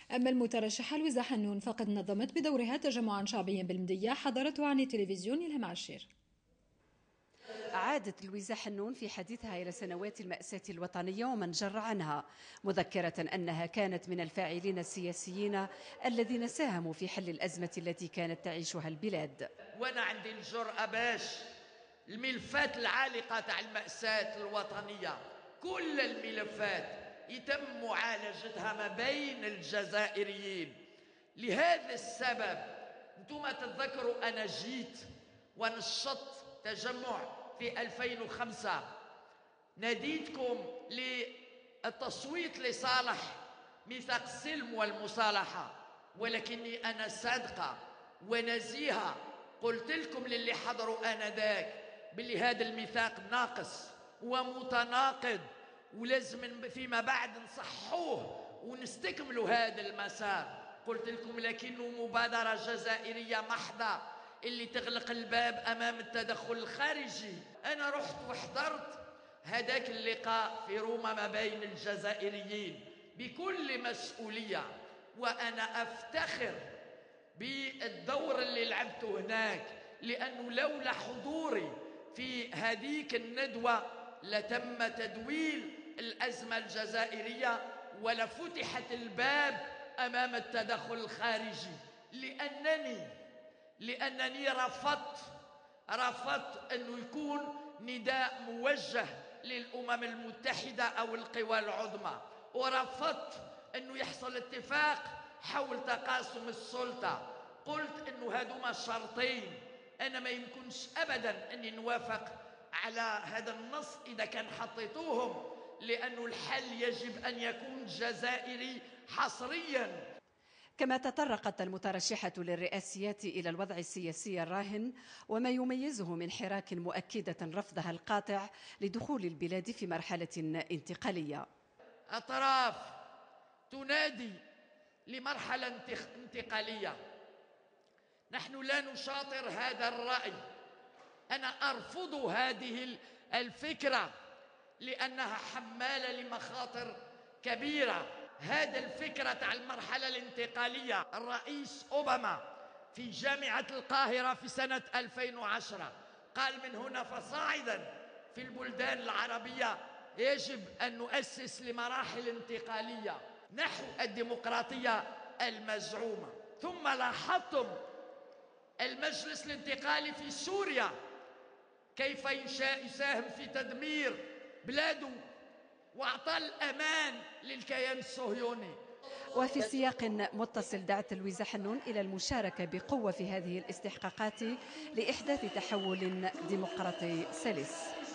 أما المترشحة لويزا حنون فقد نظمت بدورها تجمعا شعبيا بالمدية حضرته عن التلفزيون إلهام عشير. عادت لويزا حنون في حديثها إلى سنوات المأساة الوطنية ومن جر عنها، مذكرة أنها كانت من الفاعلين السياسيين الذين ساهموا في حل الأزمة التي كانت تعيشها البلاد. وأنا عندي الجرأة باش الملفات العالقة تاع المأساة الوطنية، كل الملفات يتم معالجتها ما بين الجزائريين. لهذا السبب انتم تتذكروا أنا جيت ونشطت تجمع في 2005، ناديتكم للتصويت لصالح ميثاق السلم والمصالحة، ولكني أنا صادقة ونزيهة قلت لكم للي حضروا آنذاك باللي هذا الميثاق ناقص ومتناقض ولازم فيما بعد نصحوه ونستكملوا هذا المسار. قلت لكم لكنه مبادرة جزائرية محضة اللي تغلق الباب أمام التدخل الخارجي. أنا رحت وحضرت هذاك اللقاء في روما ما بين الجزائريين بكل مسؤولية، وأنا أفتخر بالدور اللي لعبته هناك، لأنه لولا حضوري في هذيك الندوة لتم تدويل الأزمة الجزائرية ولفتحت الباب أمام التدخل الخارجي، لأنني رفضت أنه يكون نداء موجه للأمم المتحدة أو القوى العظمى، ورفضت أنه يحصل اتفاق حول تقاسم السلطة. قلت أنه هذوما شرطين أنا ما يمكنش أبدا أني نوافق على هذا النص إذا كان حطيتوهم، لأنه الحل يجب أن يكون جزائري حصريا. كما تطرقت المترشحة للرئاسيات إلى الوضع السياسي الراهن وما يميزه من حراك مؤكدة رفضها القاطع لدخول البلاد في مرحلة انتقالية. أطراف تنادي لمرحلة انتقالية، نحن لا نشاطر هذا الرأي، أنا أرفض هذه الفكرة لأنها حمالة لمخاطر كبيرة. هذا الفكرة تاع المرحلة الانتقالية، الرئيس أوباما في جامعة القاهرة في سنة 2010 قال من هنا فصاعدا في البلدان العربية يجب أن نؤسس لمراحل انتقالية نحو الديمقراطية المزعومة. ثم لاحظتم المجلس الانتقالي في سوريا كيف يساهم في تدمير بلاده وأعطى الأمان للكيان الصهيوني. وفي سياق متصل دعت لويزا حنون إلى المشاركة بقوة في هذه الاستحقاقات لإحداث تحول ديمقراطي سلس.